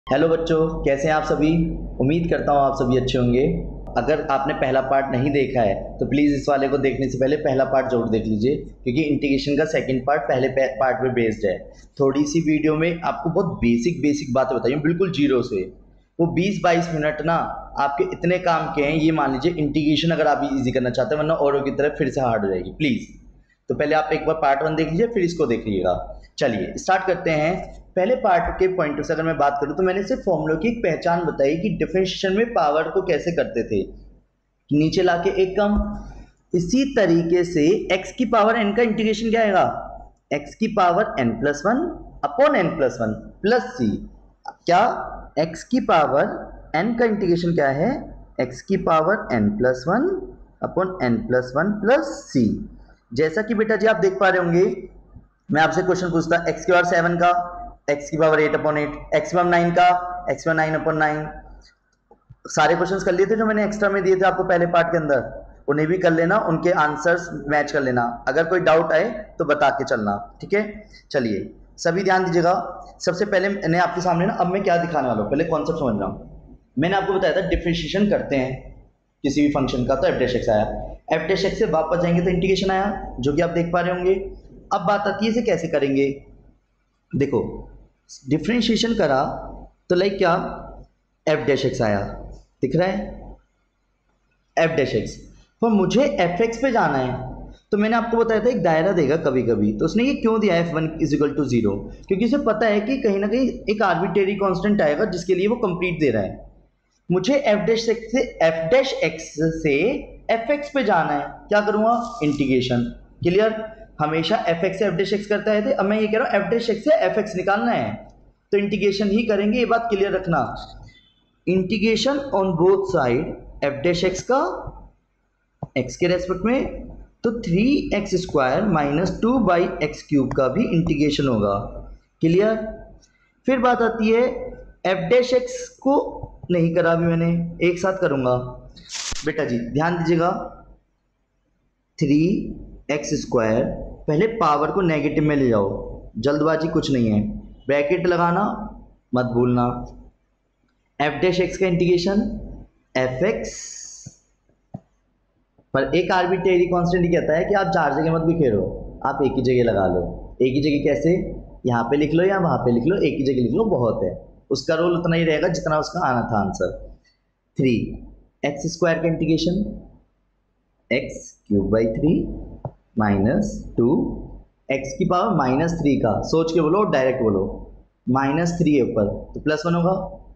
Hello बच्चों, कैसे हैं आप सभी। उम्मीद करता हूँ आप सभी अच्छे होंगे। अगर आपने पहला पार्ट नहीं देखा है तो प्लीज़ इस वाले को देखने से पहले पहला पार्ट जरूर देख लीजिए, क्योंकि इंटीग्रेशन का सेकंड पार्ट पहले पार्ट पे बेस्ड है। थोड़ी सी वीडियो में आपको बहुत बेसिक बातें बताई हूँ, बिल्कुल जीरो से। वो 20-22 मिनट ना आपके इतने काम के हैं, ये मान लीजिए इंटीग्रेशन अगर आप इजी करना चाहते हैं, वरना औरों की तरफ फिर से हार्ड हो जाएगी। प्लीज़ तो पहले आप एक बार पार्ट 1 देख लीजिए, फिर इसको देख लीजिएगा। चलिए स्टार्ट करते हैं। पहले पार्ट के पॉइंट से अगर मैं बात करूं तो मैंने सिर्फ फॉर्मूलों की एक पहचान बताई कि डिफरेंशिएशन में पावर को कैसे करते थे, नीचे लाके एक कम। इसी तरीके से x की पावर n का इंटीग्रेशन क्या आएगा, x की power n+1 upon n+1 plus सी। क्या x की पावर n का इंटीग्रेशन क्या है, x की power n+1 upon n+1 plus सी। जैसा कि बेटा जी आप देख पा रहे होंगे, मैं आपसे क्वेश्चन पूछता x की पावर 7 का x की पावर 8/8, x की पावर 9 का x की पावर 9/9। सारे क्वेश्चंस कर लिए थे जो मैंने एक्स्ट्रा में दिए थे आपको पहले पार्ट के अंदर, उन्हें भी कर लेना, उनके आंसर्स मैच कर लेना। अगर कोई डाउट आए तो बता के चलना, ठीक है। चलिए सभी ध्यान दीजिएगा। सबसे पहले मैंने आपके सामने ना, अब मैं क्या दिखाने वाला हूँ, पहले कॉन्सेप्ट समझना। मैंने आपको बताया था डिफरेंशिएशन करते हैं किसी भी फंक्शन का, तो f' आया, f' से वापस जाएंगे तो इंटीग्रेशन आया, जो कि आप देख पा रहे होंगे। अब बात आती है इसे कैसे करेंगे। देखो डिफरेंशिएशन करा तो लाइक क्या, f' आया, दिख रहा है f'। पर मुझे fx पे जाना है, तो मैंने आपको बताया था एक दायरा देगा कभी कभी, तो उसने ये क्यों दिया f1 = 0, क्योंकि उसे पता है कि कहीं ना कहीं एक आर्बिट्रेरी कांस्टेंट आएगा जिसके लिए वो कंप्लीट दे रहा है। मुझे f' से fx पे जाना है, क्या करूंगा, इंटीग्रेशन। क्लियर, हमेशा fx से f' करता है थे, अब मैं ये कह रहा हूं f' से fx निकालना है तो इंटीग्रेशन ही करेंगे, ये बात क्लियर रखना। Integration on both side f' का x के रेस्पेक्ट में, तो 3x² माइनस 2/x³ का भी इंटीग्रेशन होगा। क्लियर। फिर बात आती है f' को नहीं करा भी मैंने, एक साथ करूंगा। बेटा जी ध्यान दीजिएगा, 3x², पहले पावर को नेगेटिव में ले जाओ, जल्दबाजी कुछ नहीं है, ब्रैकेट लगाना मत भूलना। f' का इंटीग्रेशन fx पर एक आर्बिट्रेरी कांस्टेंट कहता है कि आप 4 जगह मत बिखेरो, आप एक ही जगह लगा लो। एक ही जगह कैसे, यहाँ पे लिख लो या वहां पे लिख लो, एक ही जगह लिख लो, बहुत है। उसका रोल उतना ही रहेगा जितना उसका आना था आंसर। 3x² का इंटीग्रेशन x³ माइनस 2 x की पावर -3 का, सोच के बोलो डायरेक्ट बोलो, -3 है ऊपर तो +1 होगा,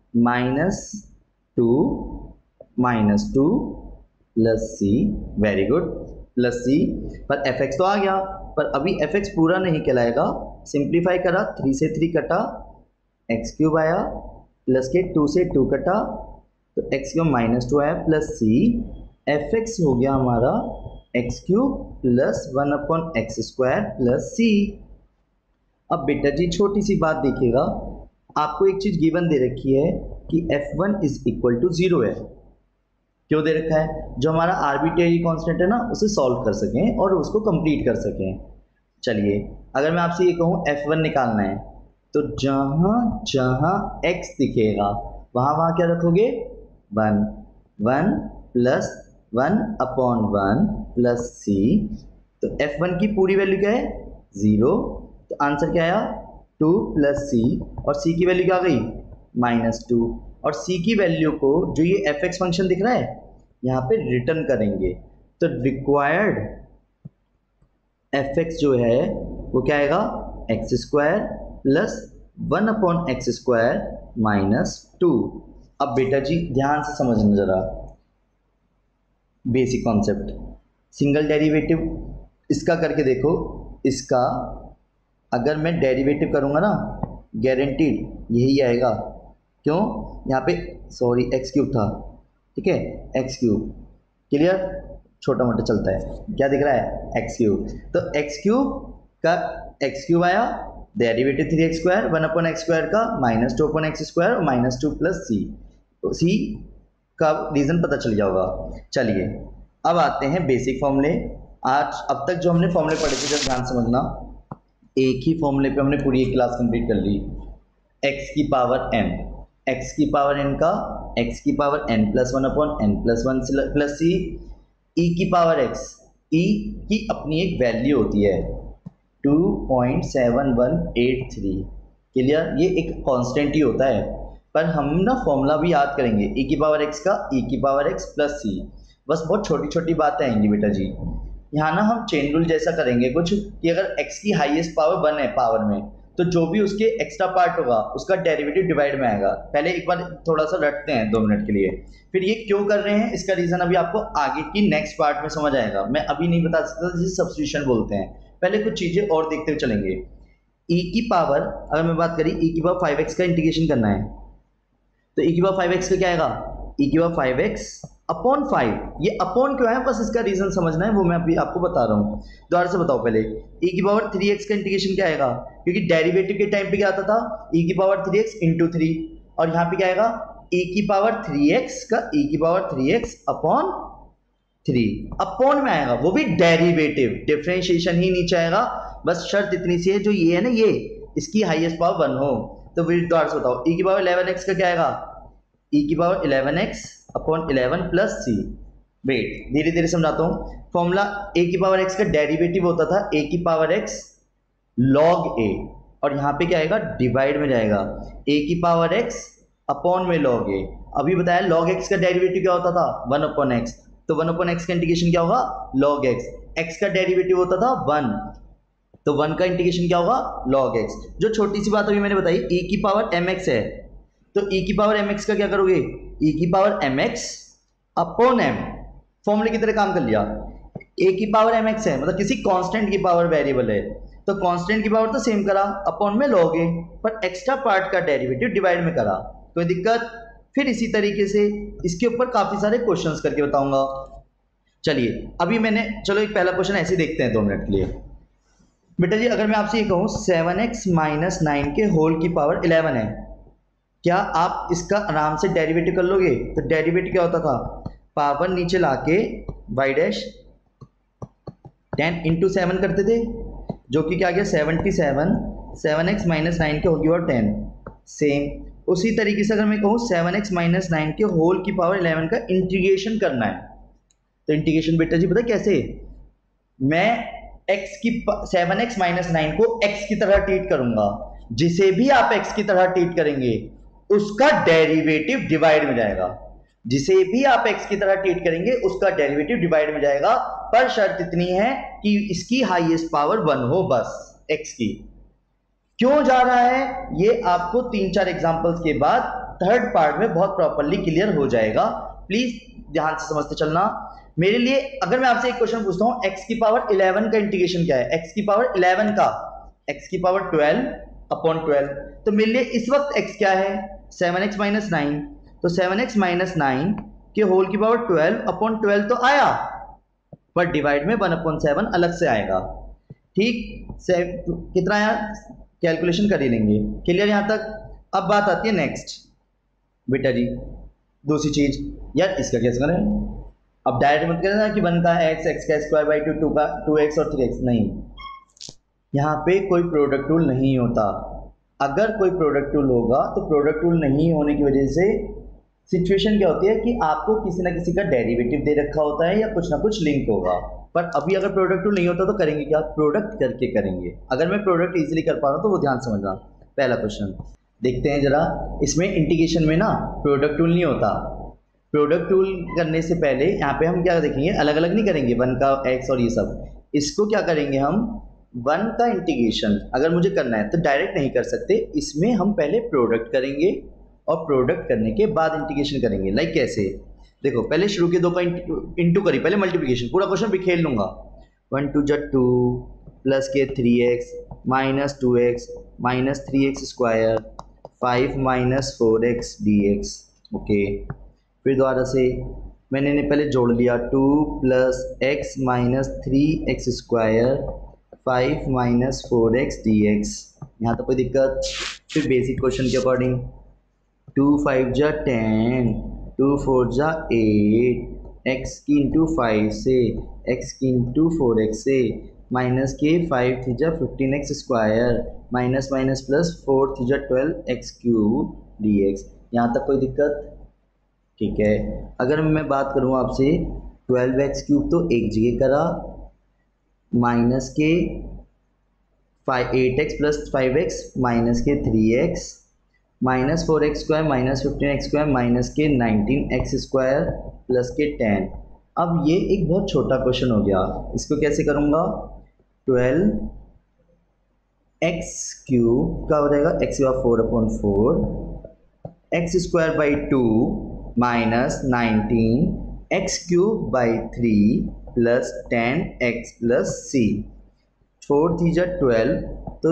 -2 plus c, very good, plus c. पर fx तो आ गया, पर अभी fx पूरा नहीं कहलाएगा। सिंप्लीफाई करा, 3 से 3 कटा, x³ आया, प्लस के 2 से 2 कटा तो x³ -2 आया, प्लस सी, fx हो गया हमारा x³ प्लस 1/x² प्लस सी। अब बेटा जी छोटी सी बात देखिएगा, आपको एक चीज गिवन दे रखी है कि f1 = 0 है। क्यों दे रखा है, जो हमारा आर्बिट्रेरी कांस्टेंट है ना, उसे सॉल्व कर सकें और उसको कंप्लीट कर सकें। चलिए अगर मैं आपसे ये कहूँ f1 निकालना है, तो जहां जहां x दिखेगा वहां वहां क्या रखोगे, 1 1 प्लस 1/1 प्लस सी। तो f1 की पूरी वैल्यू क्या है, 0, तो आंसर क्या आया, 2 प्लस सी, और c की वैल्यू क्या आ गई, -2। और c की वैल्यू को, जो ये fx फंक्शन दिख रहा है, यहाँ पे रिटर्न करेंगे, तो रिक्वायर्ड fx जो है वो क्या आएगा, x² प्लस 1/x² -2। अब बेटा जी ध्यान से समझना जरा बेसिक कॉन्सेप्ट, सिंगल डेरिवेटिव इसका करके देखो। इसका अगर मैं डेरिवेटिव करूंगा ना, गारंटीड यही आएगा। क्यों, यहाँ पे सॉरी x³ था, ठीक है, x³। क्लियर, छोटा मोटा चलता है, क्या दिख रहा है, x³। तो x³ का x³ आया, डेरिवेटिव 3x² 1/x² का -2/x² और -2 प्लस सी। तो सी का रीजन पता चल गया होगा। चलिए अब आते हैं बेसिक फॉर्मूले। आज अब तक जो हमने फॉर्मूले पढ़े थे, जब ध्यान समझना, एक ही फॉर्मूले पे हमने पूरी एक क्लास कंप्लीट कर ली, x की पावर n। एक्स की पावर एन का एक्स की power n plus one upon n plus one plus c e की पावर एक्स, ई की अपनी एक वैल्यू होती है 2.7183। क्लियर, ये एक कांस्टेंट ही होता है, पर हम ना फॉर्मूला भी याद करेंगे ई की पावर एक्स का ई की पावर एक्स प्लस सी। बस बहुत छोटी छोटी बातें आएंगी बेटा जी। यहाँ ना हम चेन रूल जैसा करेंगे कुछ कि अगर x की हाईएस्ट पावर 1 है पावर में, तो जो भी उसके एक्स्ट्रा पार्ट होगा उसका डेरिवेटिव डिवाइड में आएगा। पहले एक बार थोड़ा सा रटते हैं 2 मिनट के लिए, फिर ये क्यों कर रहे हैं इसका रीजन अभी आपको आगे की नेक्स्ट पार्ट में समझ आएगा। मैं अभी नहीं बता सकता, जिसे सब्स्टिट्यूशन बोलते हैं। पहले कुछ चीजें और देखते हुए चलेंगे। e की पावर, अगर मैं बात करी e की पावर 5x का इंटीग्रेशन करना है, तो e की पावर 5x का क्या आएगा, e की पावर 5x अपॉन 5। ये अपॉन क्यों है, बस इसका रीजन समझना है, वो मैं अभी आपको बता रहा हूँ। दोबारा से बताओ, पहले e की पावर 3x का इंटीग्रेशन क्या आएगा, क्योंकि डेरिवेटिव के टाइम पे क्या आता था, e की पावर 3x इंटू 3, और यहाँ पे क्या आएगा e की पावर 3x का e की पावर 3x अपॉन 3, अपॉन में आएगा, वो भी डेरिवेटिव, डिफरेंशिएशन ही नीचे आएगा। बस शर्त इतनी सी है, जो ये है ना, ये इसकी हाईएस्ट पावर 1 हो। तो फिर दोबारा से बताओ, e की पावर 11x का क्या आएगा, e की power 11x upon 11 plus c. Wait, धीरे धीरे समझाता हूँ। फॉर्मूला a की पावर x का डेरिवेटिव होता था a की पावर x log a, और यहाँ पे क्या आएगा, डिवाइड में जाएगा a की पावर x अपॉन में log a। अभी बताया log x का डेरिवेटिव क्या होता था, 1 अपॉन x, तो 1 अपॉन x का इंटीग्रेशन क्या होगा, log x। x का डेरिवेटिव होता था 1, तो 1 का इंटीग्रेशन क्या होगा, log x। जो छोटी सी बात अभी मैंने बताई, e की पावर mx है, तो e की पावर mx का क्या करोगे, e की पावर mx अपॉन m, फॉर्मूले की तरह काम कर लिया। a की पावर mx है, मतलब किसी कांस्टेंट की पावर वेरिएबल है, तो कांस्टेंट की पावर तो सेम करा, अपॉन में log a, पर एक्स्ट्रा पार्ट का डेरिवेटिव डिवाइड में करा। कोई दिक्कत? फिर इसी तरीके से इसके ऊपर काफी सारे क्वेश्चंस करके बताऊंगा। चलिए अभी मैंने, चलो एक पहला क्वेश्चन ऐसे देखते हैं 2 मिनट के लिए। बेटा जी, अगर मैं आपसे ये कहूँ 7x माइनस 9 के होल की पावर 11 है, क्या आप इसका आराम से डेरिवेटिव कर लोगे? तो डेरिवेटिव क्या होता था, पावर नीचे लाके y डैश 10 इंटू 7 करते थे, जो कि क्या गया 77, 7x माइनस 9 के होल की पावर 10। सेम उसी तरीके से अगर मैं कहूँ 7x माइनस 9 के होल की पावर 11 का इंटीग्रेशन करना है, तो इंटीग्रेशन बेटा जी पता है कैसे, मैं x की 7x माइनस 9 को x की तरह ट्रीट करूंगा, जिसे भी आप x की तरह ट्रीट करेंगे उसका डेरिवेटिव डिवाइड में जाएगा। जिसे भी आप x की तरह ट्रीट करेंगे उसका डेरिवेटिव डिवाइड में जाएगा, पर शर्त इतनी है कि इसकी हाईएस्ट पावर 1 हो, बस x की। क्यों जा रहा है ये आपको 3-4 एग्जांपल्स के बाद थर्ड पार्ट में बहुत प्रॉपर्ली क्लियर हो जाएगा। प्लीज ध्यान से समझते चलना। मेरे लिए अगर मैं आपसे एक क्वेश्चन पूछता हूं, x की पावर 11 का इंटीग्रेशन क्या है, x की पावर 11 का x की पावर 12 अपॉन 12, तो मेरे लिए इस वक्त x क्या है, 7x माइनस 9, तो 7x माइनस 9 के होल की पावर 12 अपॉन 12 तो आया, पर डिवाइड में 1 अपॉन 7 अलग से आएगा। ठीक, कितना आया कैलकुलेशन कर ही लेंगे। क्लियर यहाँ तक? अब बात आती है नेक्स्ट बेटा जी, दूसरी चीज, यार इसका कैसे करें, अब डायरेक्ट मत करें ना कि 1 का x, x का स्क्वायर बाई 2, 2 का 2x और 3x, नहीं, यहाँ पे कोई प्रोडक्ट रूल नहीं होता। अगर कोई प्रोडक्ट रूल होगा तो प्रोडक्ट रूल नहीं होने की वजह से सिचुएशन क्या होती है कि आपको किसी ना किसी का डेरिवेटिव दे रखा होता है या कुछ ना कुछ लिंक होगा। पर अभी अगर प्रोडक्ट रूल नहीं होता तो करेंगे क्या, प्रोडक्ट करके करेंगे। अगर मैं प्रोडक्ट इजीली कर पा रहा हूँ तो वो ध्यान समझना। पहला क्वेश्चन देखते हैं जरा, इसमें इंटीग्रेशन में ना प्रोडक्ट रूल नहीं होता। प्रोडक्ट रूल करने से पहले यहाँ पे हम क्या देखेंगे, अलग अलग नहीं करेंगे 1 का x और ये सब, इसको क्या करेंगे हम 1 का इंटीग्रेशन अगर मुझे करना है तो डायरेक्ट नहीं कर सकते, इसमें हम पहले प्रोडक्ट करेंगे और प्रोडक्ट करने के बाद इंटीग्रेशन करेंगे। लाइक कैसे, देखो पहले शुरू के 2 का इंटू करी, पहले मल्टीप्लिकेशन, पूरा क्वेश्चन भी खेल लूंगा। 1 2 जा 2 प्लस के 3x minus 2x minus 3x square 5 minus 4x dx। Okay, फिर दोबारा से मैंने पहले जोड़ लिया 2 plus x minus 3x square 5 minus 4x dx। यहाँ तो कोई दिक्कत? फिर बेसिक क्वेश्चन के अकॉर्डिंग 2 5 जा 10, 2 4 जा 8, x की इंटू 5 से x की इंटू 4x से माइनस के 5 थी जा 15x square minus minus plus 4 थी जा 12x क्यूब dx। यहाँ तक कोई दिक्कत? ठीक है। अगर मैं बात करूँ आपसे 12x³ तो एक जगह करा, माइनस के 8x प्लस 5x माइनस के 3x minus 4x² minus 15x² minus के 19x² प्लस के 10। अब ये एक बहुत छोटा क्वेश्चन हो गया, इसको कैसे करूँगा? 12x³ का हो जाएगा x⁴/4 x² 2 minus 19x³ 3 plus 10x plus c। 4 3 जा 12, तो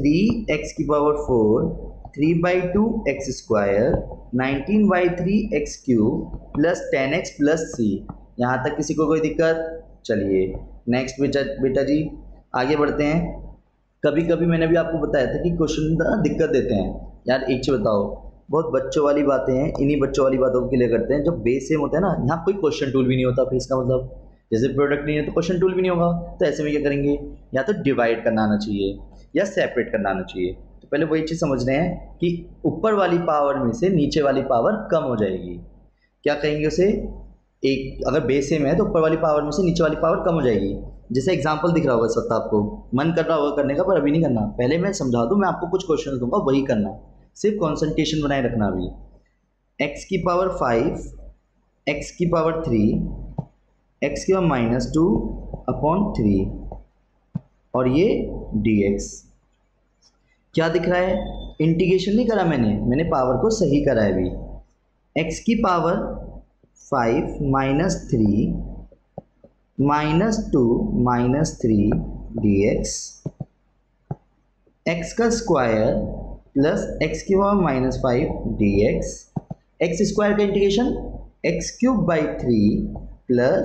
3x⁴ 3/2 x², 19/3 x³ plus 10x plus c। यहाँ तक किसी को कोई दिक्कत? चलिए नेक्स्ट बेटा जी आगे बढ़ते हैं। कभी कभी मैंने भी आपको बताया था कि क्वेश्चन दिक्कत देते हैं। यार एक चीज़ बताओ, बहुत बच्चों वाली बातें हैं, इन्हीं बच्चों वाली बातों के लिए करते हैं। जब बेस सेम होता है ना, यहाँ कोई क्वेश्चन टूल भी नहीं होता, फिर इसका मतलब जैसे प्रोडक्ट नहीं है तो क्वेश्चन टूल भी नहीं होगा। तो ऐसे में क्या करेंगे? या तो डिवाइड करना आना चाहिए या सेपरेट करना आना चाहिए। तो पहले वही चीज़ समझ रहे हैं कि ऊपर वाली पावर में से नीचे वाली पावर कम हो जाएगी। क्या कहेंगे उसे? एक अगर बेस सेम है तो ऊपर वाली पावर में से नीचे वाली पावर कम हो जाएगी। जैसे एग्जांपल दिख रहा होगा इस वक्त आपको, मन कर रहा होगा करने का, पर अभी नहीं करना। पहले मैं समझा दूं, मैं आपको कुछ क्वेश्चन दूंगा, वही करना, सिर्फ कॉन्सेंट्रेशन बनाए रखना। अभी x⁵ x⁵3 x⁻²/3 और ये dx। क्या दिख रहा है? इंटीग्रेशन नहीं करा मैंने पावर को सही करा है। अभी x⁵ -3 -2 -3 dx, x² plus x⁵ dx, x² का integration x³ 3 plus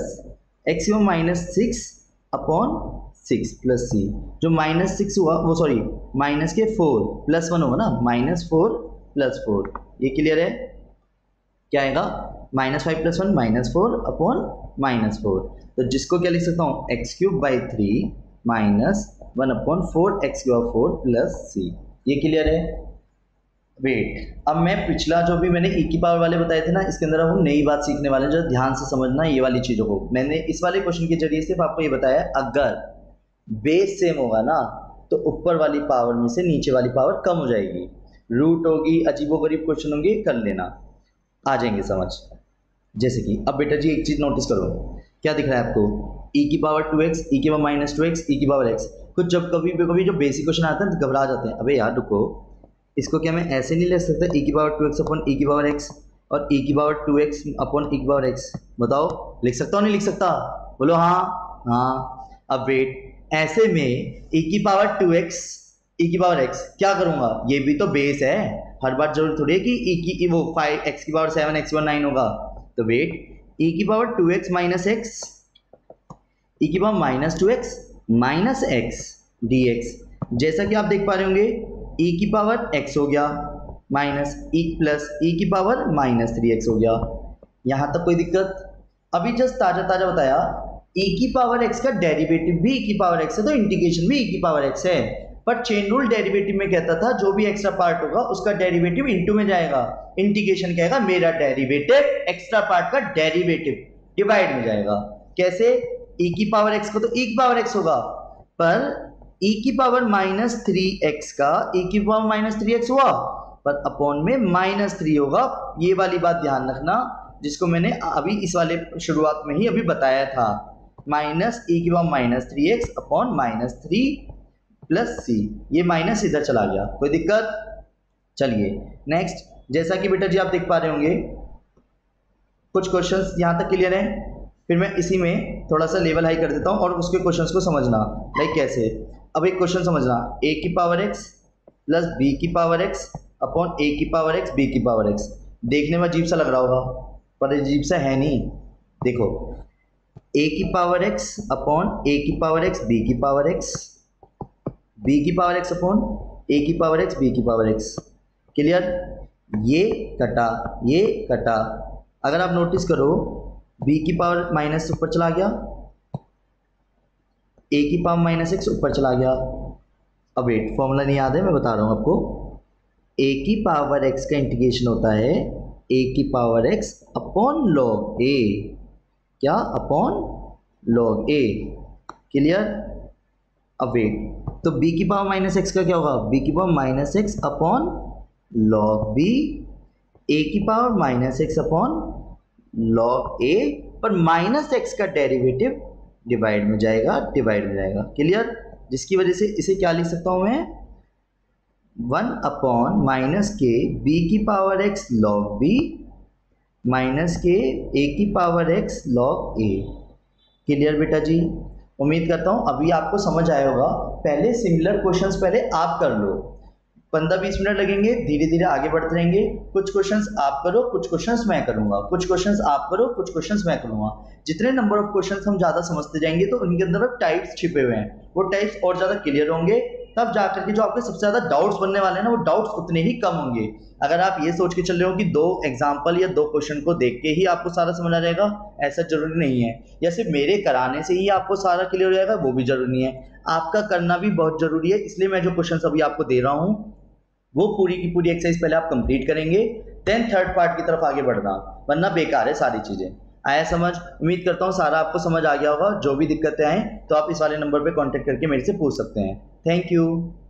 x⁻6/6 plus c। जो -6 हुआ वो सॉरी माइनस के 4 + 1 होगा ना, -4 + 4। ये क्लियर है? क्या आएगा? -5 + 1 -4/-4। तो जिसको क्या लिख सकता हूँ? x³ 3 -1/4 x⁴ plus c। ये क्लियर है? वेट, अब मैं पिछला जो भी मैंने e की पावर वाले बताए थे ना, इसके अंदर हम नई बात सीखने वाले हैं, जो ध्यान से समझना ये वाली चीज़ों को। मैंने इस वाले क्वेश्चन के जरिए सिर्फ आपको ये बताया, अगर बेस सेम होगा ना तो ऊपर वाली पावर में से नीचे वाली पावर कम हो जाएगी। रूट होगी, अजीबोगरीब क्वेश्चन होंगे, कर लेना, आ जाएंगे समझ। जैसे कि अब बेटा जी एक चीज़ नोटिस करो, क्या दिख रहा है आपको? e⁵ 2x, e⁻²x, e⁵x। कुछ जब कभी जो बेसिक क्वेश्चन आता है तो घबरा जाते हैं। अबे यार रुको, इसको क्या मैं ऐसे नहीं लिख सकता? e⁵2x/e⁵x और e⁵2x/e⁵x। बताओ, लिख सकता हूँ नहीं लिख सकता? बोलो हाँ। अब वेट, ऐसे में e⁵2x e⁵x क्या करूँगा? ये भी तो बेस है, हर बार जरूर थोड़ी है कि वो 5x⁵7 x⁴ 9 होगा। तो wait, e⁵2x - x e⁻²x - x dx। जैसा कि आप देख पा रहे होंगे, e⁵x हो गया माइनस प्लस e⁻−3x हो गया। यहाँ तक कोई दिक्कत? अभी जस्ट ताजा बताया, e⁵x का डेरिवेटिव भी e⁵x है तो इंटीग्रेशन भी e⁵x है। पर चेन रूल डेरिवेटिव में कहता था जो भी एक्स्ट्रा पार्ट होगा उसका डेरिवेटिव इनटू में जाएगा। इंटीग्रेशन कहेगा मेरा डेरिवेटिव एक्स्ट्रा पार्ट का डेरिवेटिव डिवाइड में जाएगा। कैसे? e⁵x को तो e⁵x होगा, पर e⁻−3x का e⁻−3x हुआ, पर अपॉन में -3 होगा। ये वाली बात ध्यान रखना, जिसको मैंने अभी इस वाले शुरुआत में ही अभी बताया था। -e⁻−3x upon -3 plus c। ये माइनस इधर चला गया, कोई दिक्कत? चलिए नेक्स्ट। जैसा कि बेटा जी आप देख पा रहे होंगे, कुछ क्वेश्चंस यहाँ तक क्लियर हैं। फिर मैं इसी में थोड़ा सा लेवल हाई कर देता हूँ और उसके क्वेश्चंस को समझना। लाइक कैसे? अब एक क्वेश्चन समझना, a⁵x plus b⁵x upon a⁵x b⁵x। देखने में अजीब सा लग रहा होगा, पर अजीब सा है नहीं। देखो, a⁵x upon a⁵x b⁵x, b⁵x upon a⁵x b⁵x। Clear? ये कटा। अगर आप नोटिस करो, b की पावर माइनस ऊपर चला गया, a की पावर -x ऊपर चला गया। अब वेट, फॉर्मूला नहीं याद है, मैं बता रहा हूँ आपको। ए की पावर एक्स का इंटीग्रेशन होता है ए की power x upon log a, क्या अपॉन लॉग ए। क्लियर? अब वेट, तो b की पावर माइनस एक्स का क्या होगा, b की power minus x upon log b, a की power minus x upon log a, पर माइनस एक्स का डेरिवेटिव डिवाइड में जाएगा, डिवाइड में जाएगा। क्लियर? जिसकी वजह से इसे क्या लिख सकता हूं मैं, 1 अपॉन माइनस के b की power x log b minus के a की power x log a। Clear बेटा जी? उम्मीद करता हूं अभी आपको समझ आया होगा। पहले सिमिलर क्वेश्चंस पहले आप कर लो, 15-20 मिनट लगेंगे, धीरे धीरे आगे बढ़ते रहेंगे। कुछ क्वेश्चंस आप करो, कुछ क्वेश्चंस मैं करूंगा, कुछ क्वेश्चंस आप करो, कुछ क्वेश्चंस मैं करूंगा। जितने नंबर ऑफ क्वेश्चंस हम ज़्यादा समझते जाएंगे तो उनके अंदर टाइप्स छिपे हुए हैं, वो टाइप्स और ज़्यादा क्लियर होंगे, तब जाकर के जो आपके सबसे ज़्यादा डाउट्स बनने वाले हैं ना, वो डाउट्स उतने ही कम होंगे। अगर आप ये सोच के चल रहे हो कि 2 एग्जाम्पल या 2 क्वेश्चन को देख के ही आपको सारा समझ आ जाएगा, ऐसा जरूरी नहीं है। या सिर्फ मेरे कराने से ही आपको सारा क्लियर हो जाएगा, वो भी जरूरी नहीं है। आपका करना भी बहुत जरूरी है। इसलिए मैं जो क्वेश्चन अभी आपको दे रहा हूँ वो पूरी की पूरी एक्सरसाइज पहले आप कंप्लीट करेंगे, देन थर्ड पार्ट की तरफ आगे बढ़ना, वरना बेकार है सारी चीज़ें। आया समझ? उम्मीद करता हूँ सारा आपको समझ आ गया होगा। जो भी दिक्कतें आए तो आप इस वाले नंबर पे कांटेक्ट करके मेरे से पूछ सकते हैं। Thank you.